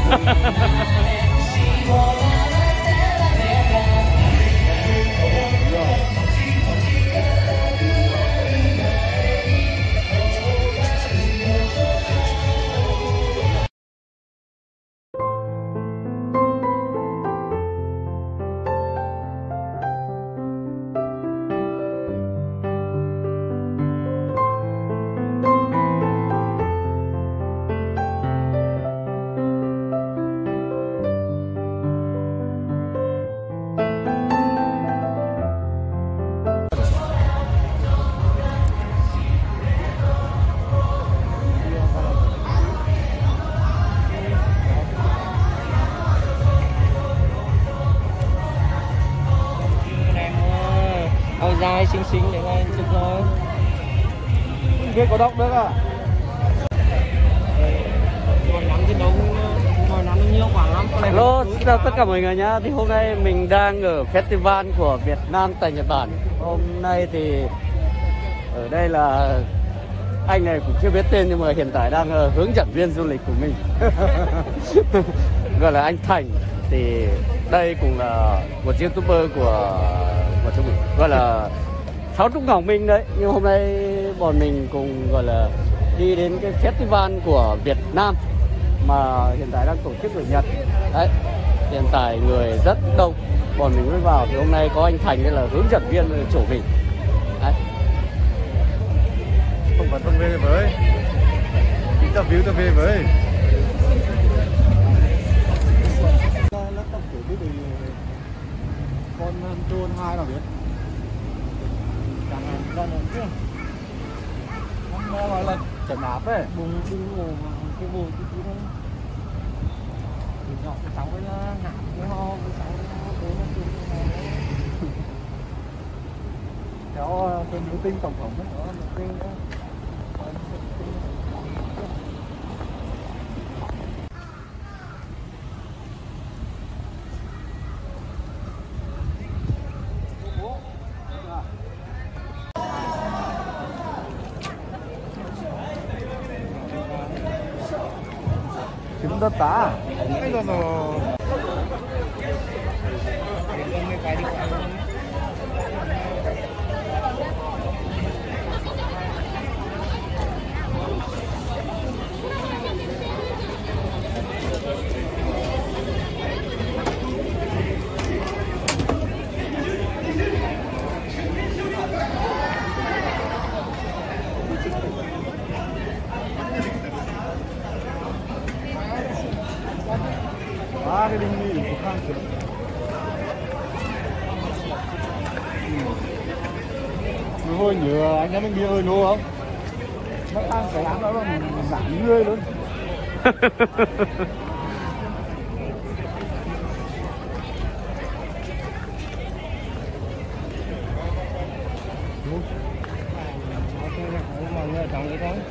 Dài xinh xinh để ngay chụp rồi. Biết có đọc được à? Còn nắng thì đâu mà nắng nhiều khoảng lắm. Hello, xin chào tất cả mọi người nhá. Thì hôm nay mình đang ở festival của Việt Nam tại Nhật Bản. Hôm nay thì ở đây là anh này cũng chưa biết tên nhưng mà hiện tại đang hướng dẫn viên du lịch của mình. Gọi là anh Thành. Thì đây cũng là một YouTuber của chúng mình, gọi là Sáu Trúc Ngọc Minh đấy. Nhưng hôm nay bọn mình cùng gọi là đi đến cái festival của Việt Nam mà hiện tại đang tổ chức ở Nhật đấy. Hiện tại người rất đông, bọn mình mới vào thì hôm nay có anh Thành đây là hướng dẫn viên chủ mình đấy. Không phải tôi về với interview tôi về với Lát tập kiểu biết thì con trôn hai nào biết chẳng hạn con chứ nó gọi là chẩn áp ấy, bùng ngủ cái bù cái đấy thì nhỏ cái cháu với nặng cái ho cái cháu với nó chung cháu tên biểu tinh tổng thống đó một cái 지금 떴다. 이거는 cái đinh mi của khang kìa. Hồi nhớ anh em mình đi ơi nô không? Nó ăn cái áo đó là giảm người luôn. Mọi người trong cái thôi.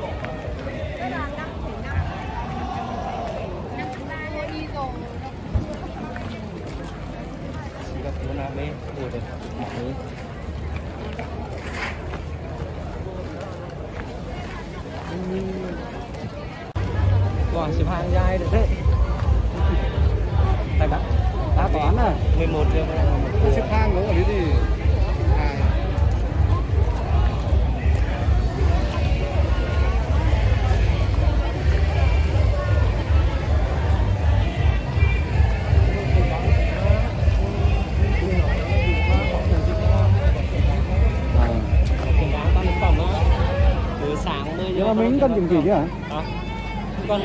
Còn xếp hàng dài được đấy. Tại đã toán à 11 giờ xếp hàng nữa ở đây thì nhưng mà mình cần chứng chỉ chứ hả? Còn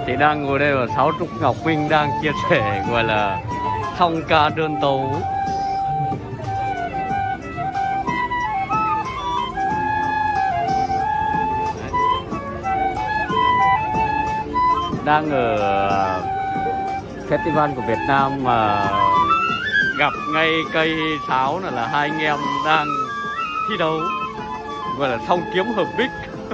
Thì đang ngồi đây và Sáu Trúc Ngọc Minh đang chia sẻ gọi là song ca đơn tấu. Đang ở festival của Việt Nam mà gặp ngay cây sáo là hai anh em đang thi đấu gọi là song kiếm hợp bích.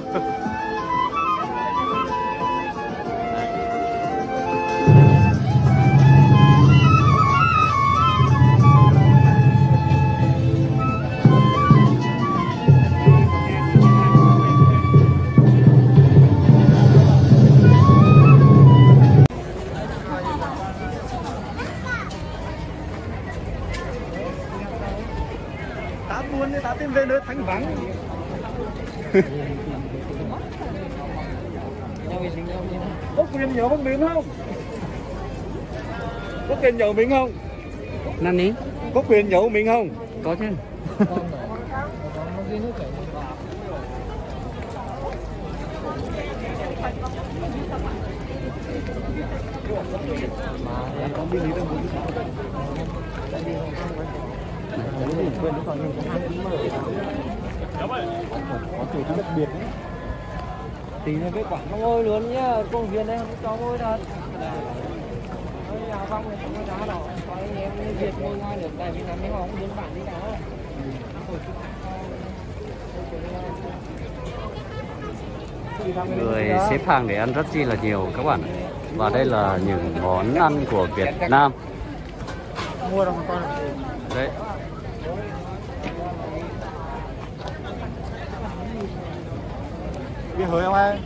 Tá buồn thì tá tìm về nơi thanh vắng. Có quyền nhớ bằng mình không? Có quyền nhớ mình không? Năn ní. Có quyền nhớ mình không? Có chứ. Có chủ đặc biệt đấy. Tí là cái quảng không ngôi luôn nhá, công viên đây không cho ngôi thật. Nhà phong này không có giá đâu, có anh em Việt ngôi ngoài được tại vì mấy họ không biến bản đi cả. Người xếp hàng để ăn rất chi là nhiều các bạn. Và đây là những món ăn của Việt Nam. Mua đâu con. Đấy. Bia hơi không em?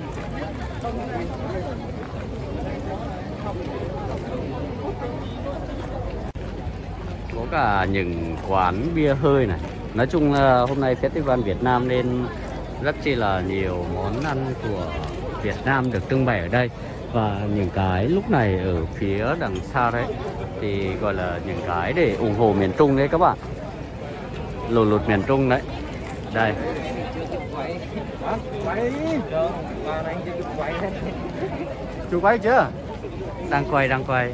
Có cả những quán bia hơi này. Nói chung là hôm nay Festival Việt Nam nên rất chi là nhiều món ăn của Việt Nam được trưng bày ở đây. Và những cái lúc này ở phía đằng xa đấy thì gọi là những cái để ủng hộ miền Trung đấy các bạn. Lụt lụt miền Trung đấy. Đây. Chú quay chưa? Đang quay, đang quay.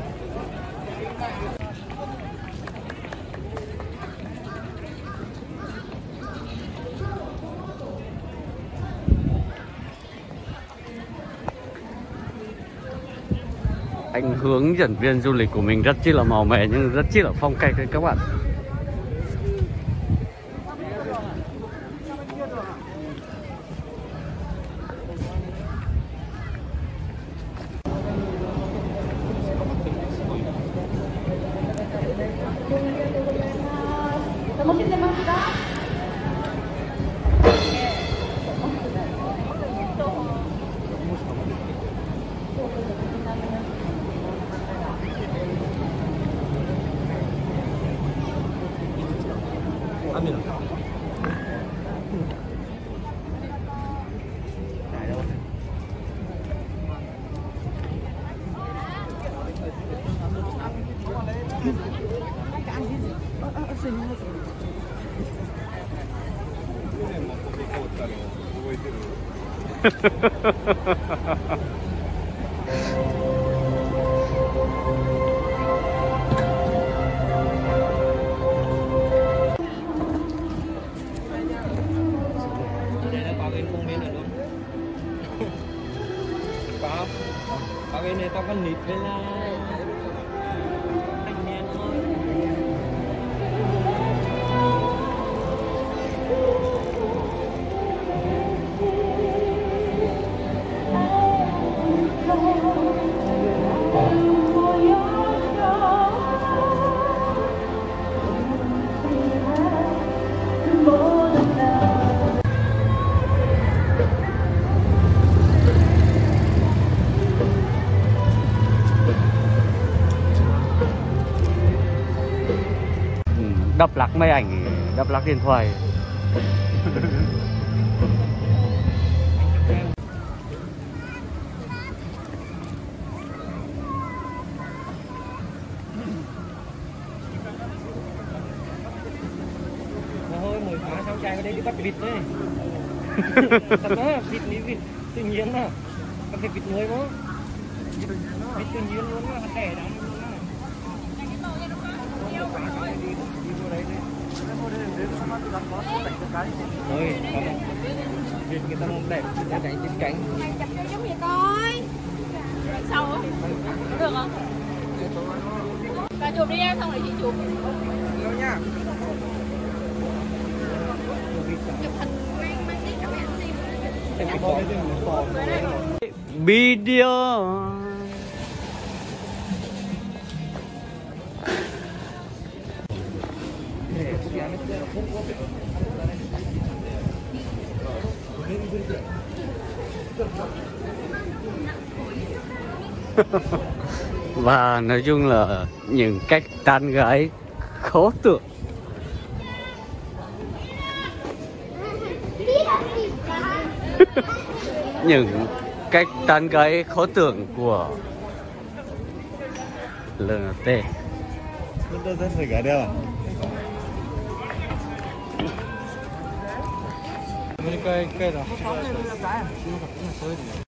Anh hướng dẫn viên du lịch của mình rất chi là màu mè nhưng rất chi là phong cách đấy các bạn. Ở bên này tao có nịt với là thanh niên thôi. Đập lắc máy ảnh, đập lắc điện thoại. Thôi mùi phá xong trai ở đây đi bắt vịt đấy. Thật đó, vịt tự nhiên đó. Bắt vịt người đó. Biết tự nhiên luôn á, hắn đẻ đó. Ơi, việc người ta không đẹp, người ta chạy trên cánh. Chụp cho giống vậy coi. Sâu á. Được không? Bà chụp đi em xong rồi chị chụp. Đâu nha. Chụp hình mang cái cảm nhận đi. Video. Và nói chung là những cách tán gái khó tưởng. Những cách tán gái khó tưởng của LNT. Tôi rất phải gái đeo à? Cây rồi.